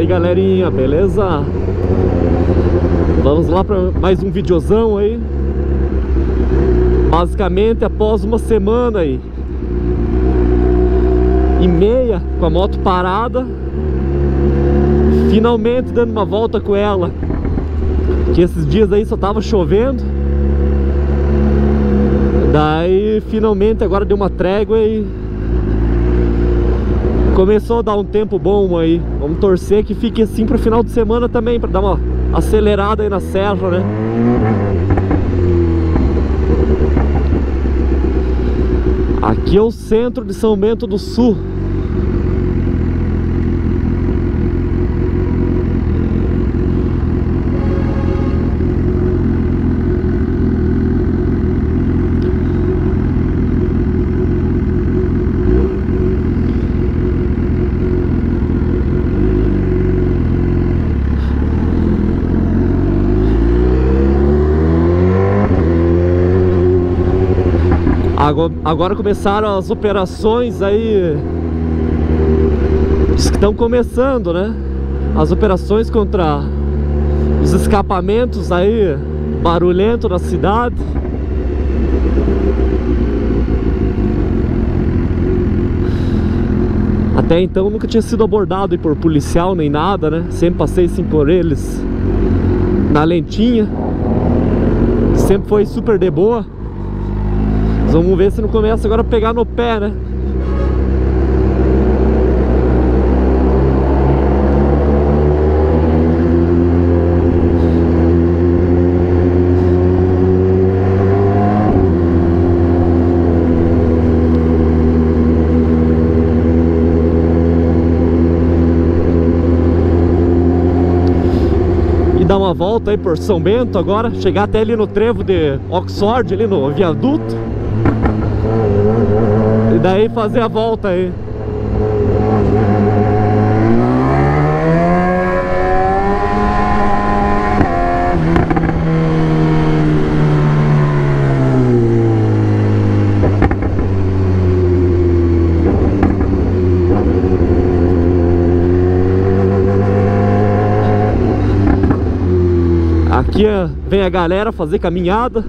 aí, galerinha, beleza? Vamos lá para mais um videozão aí. Basicamente, após uma semana aí e meia com a moto parada, finalmente dando uma volta com ela. Que esses dias aí só tava chovendo. Daí finalmente agora deu uma trégua e começou a dar um tempo bom aí. Vamos torcer que fique assim pro final de semana também, para dar uma acelerada aí na serra, né? Aqui é o centro de São Bento do Sul. Agora começaram as operações aí, diz que estão começando, né? As operações contra os escapamentos aí, barulhento na cidade. Até então nunca tinha sido abordado por policial nem nada, né? Sempre passei sim por eles na lentinha. Sempre foi super de boa. Vamos ver se não começa agora a pegar no pé, né? E dar uma volta aí por São Bento agora, chegar até ali no trevo de Oxford, ali no viaduto. E daí fazer a volta aí. Aqui vem a galera fazer caminhada.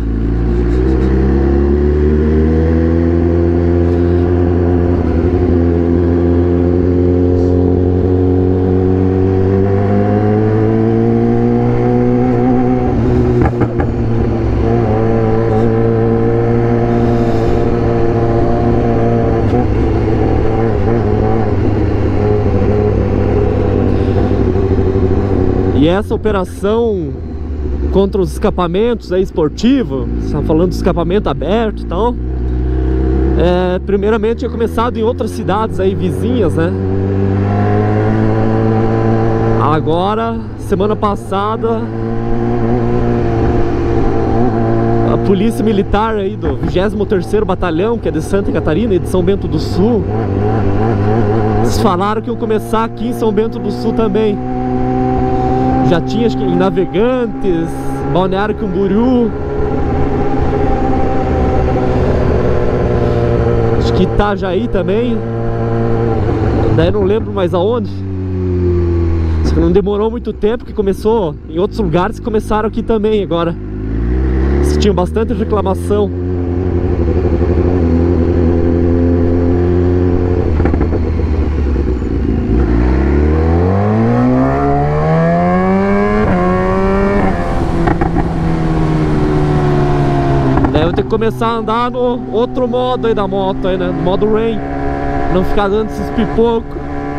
E essa operação contra os escapamentos aí esportivos, está falando de escapamento aberto e tal, primeiramente tinha começado em outras cidades aí vizinhas, né? Agora, semana passada, a polícia militar aí do 23º Batalhão, que é de Santa Catarina e de São Bento do Sul, eles falaram que iam começar aqui em São Bento do Sul também. Já tinha, acho que em Navegantes, Balneário Camboriú, acho que Itajaí também. Daí não lembro mais aonde. Só que não demorou muito tempo, que começou em outros lugares, que começaram aqui também agora. Tinha bastante reclamação. Ter que começar a andar no outro modo aí da moto aí, né? No modo rain. Não ficar dando esses pipocos.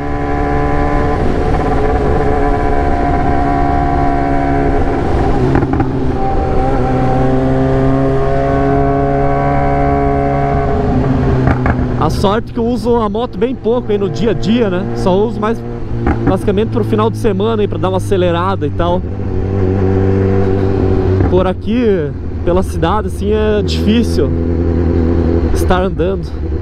A sorte que eu uso a moto bem pouco aí no dia a dia, né? Só uso mais basicamente pro final de semana aí, pra dar uma acelerada e tal. Por aqui, pela cidade, assim, é difícil estar andando.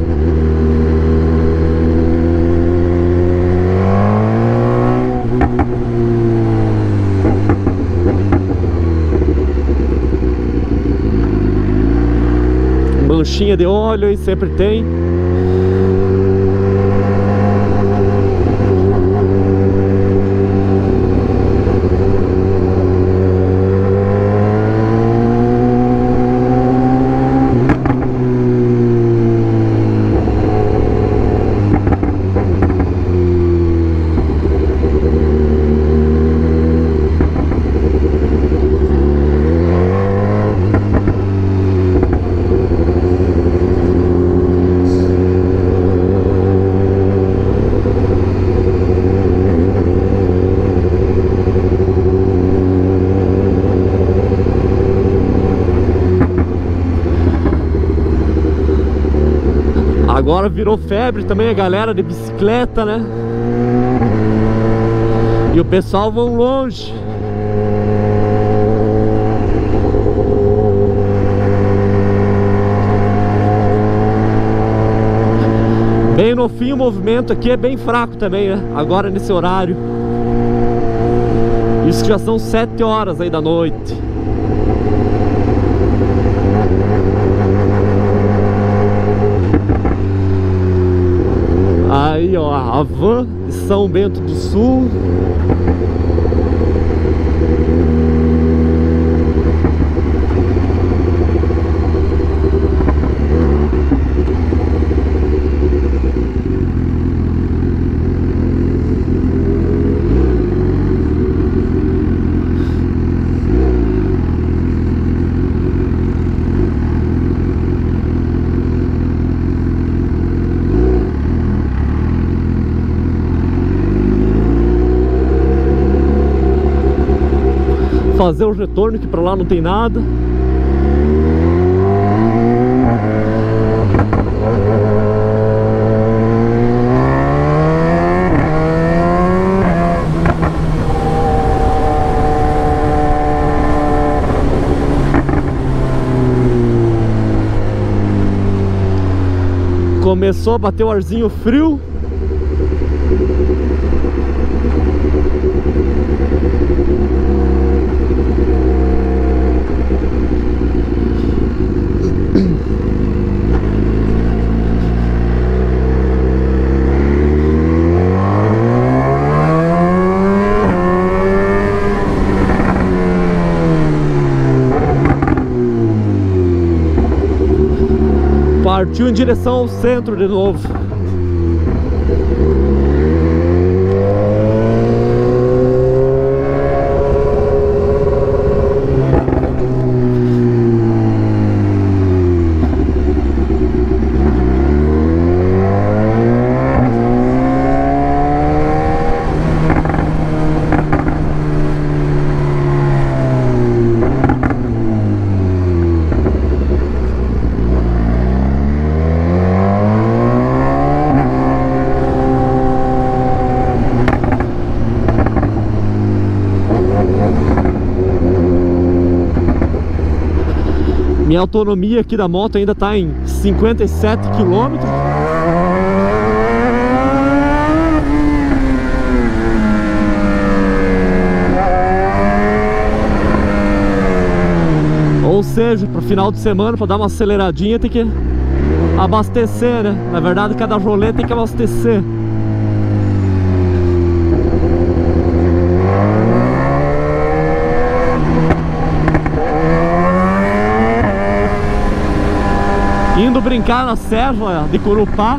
Manchinha de óleo aí sempre tem. Agora virou febre também a galera de bicicleta, né? E o pessoal vão longe. Bem no fim o movimento aqui é bem fraco também, né? Agora nesse horário. Isso que já são 7 horas aí da noite. Aí ó, a van de São Bento do Sul. Fazer o retorno, que pra lá não tem nada. Começou a bater o arzinho frio. Partiu em direção ao centro de novo. Minha autonomia aqui da moto ainda está em 57 km. Ou seja, para o final de semana, para dar uma aceleradinha, tem que abastecer, né? Na verdade, cada rolê tem que abastecer. Indo brincar na serra de Corupá,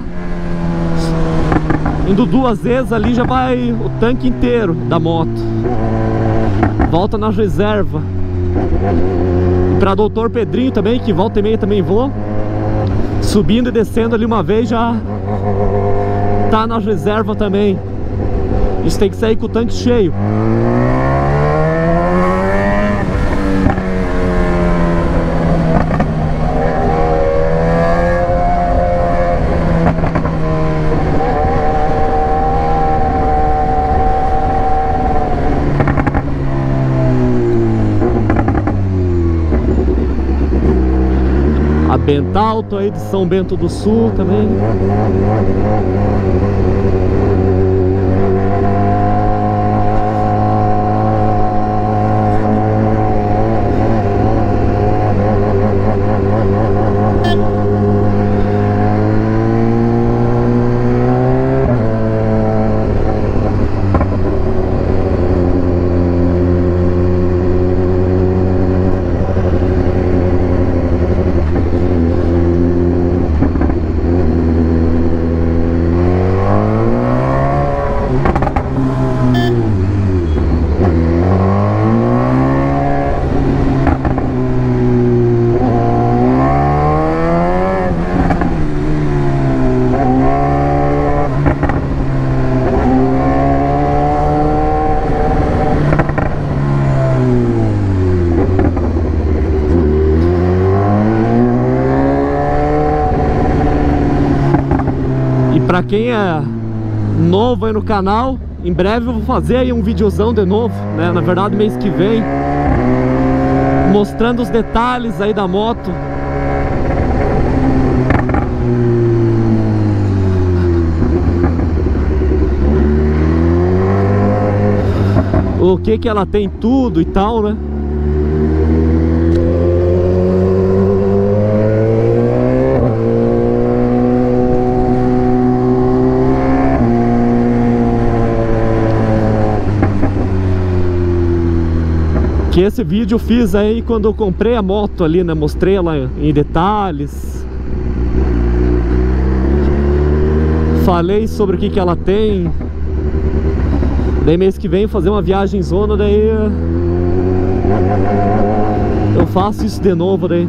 indo 2 vezes ali já vai o tanque inteiro da moto. Volta na reserva. E para Doutor Pedrinho também, que volta e meia também vou. Subindo e descendo ali uma vez já tá na reserva também. Isso tem que sair com o tanque cheio. Bentalto aí de São Bento do Sul também. quem é novo aí no canal, em breve eu vou fazer aí um videozão de novo, né? Na verdade mês que vem, mostrando os detalhes aí da moto. O que ela tem tudo e tal, né? Que esse vídeo eu fiz aí quando eu comprei a moto ali, né? Mostrei ela em detalhes. Falei sobre o que ela tem. Daí mês que vem fazer uma viagem zona, daí eu faço isso de novo daí.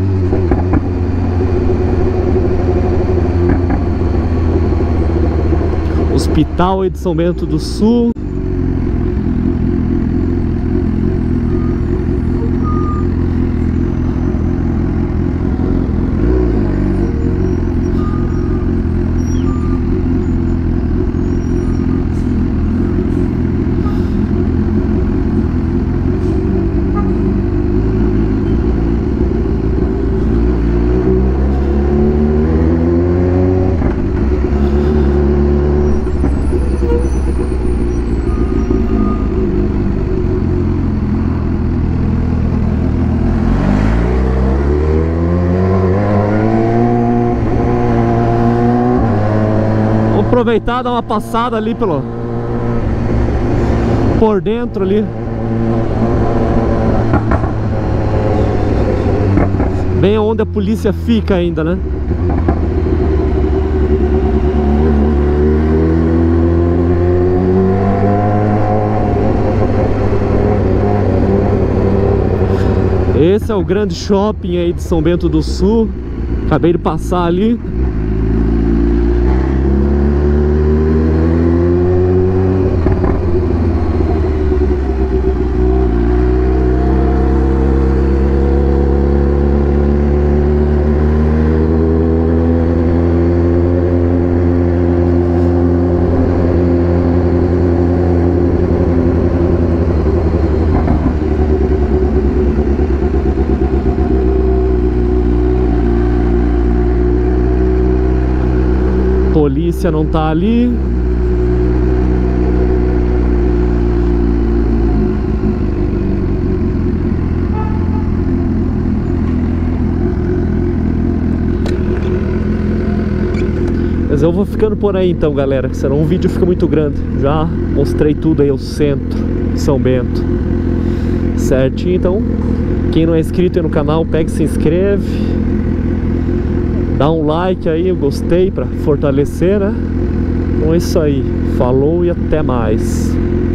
Hospital aí de São Bento do Sul. Aproveitar, dar uma passada ali por dentro ali. Bem onde a polícia fica ainda, né? Esse é o grande shopping aí de São Bento do Sul. Acabei de passar ali. Polícia não tá ali. Mas eu vou ficando por aí então, galera, senão o vídeo fica muito grande. Já mostrei tudo aí, o centro de São Bento certinho. Então, quem não é inscrito aí no canal, pega e se inscreve. Dá um like aí, eu gostei, pra fortalecer, né? Então é isso aí. Falou e até mais.